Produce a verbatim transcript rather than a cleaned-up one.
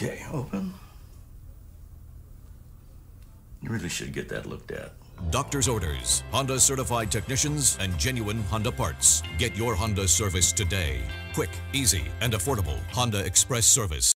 Okay, open. You really should get that looked at. Doctor's orders, Honda certified technicians, and genuine Honda parts. Get your Honda service today. Quick, easy, and affordable Honda Express service.